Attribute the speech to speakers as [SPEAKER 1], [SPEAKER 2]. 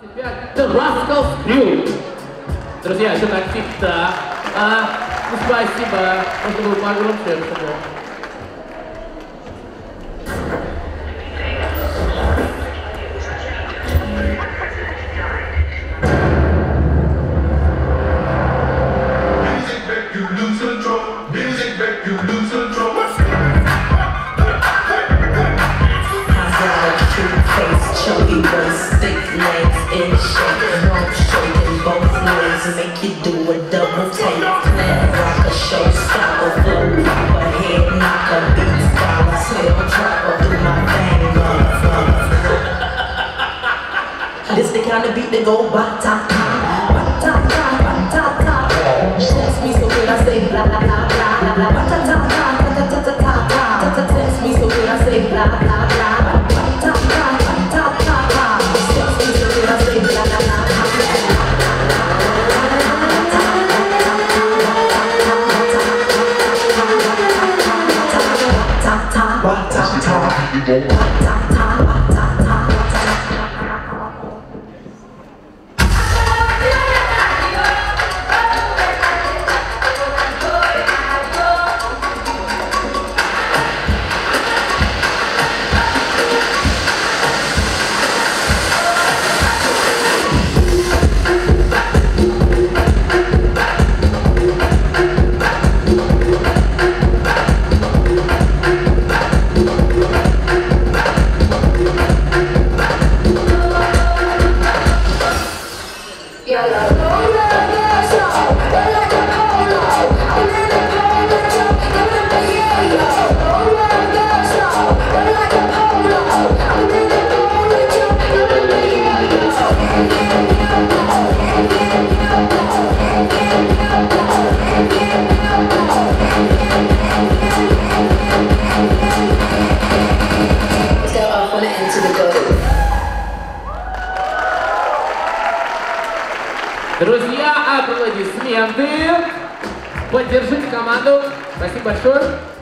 [SPEAKER 1] The Rascals Crew. Друзья, это так всегда. Ну, спасибо. Можно было погромче, чтобы...
[SPEAKER 2] Chunky waist, thick legs, in shape, no shaking both legs, make you do a double take. Flat rock, a showstopper, flow popper, head knocker, beat scholar, tail dropper, do my thing, motherfucker. This the kind of beat that go ba-ta-ta, ba-ta-ta, ba-ta-ta. Text me so good I say blah blah blah blah blah, ba-ta-ta, ba-ta-ta-ta-ta-ta. Text me so good I say blah blah blah blah.
[SPEAKER 1] Друзья, аплодисменты. Поддержите команду. Спасибо большое.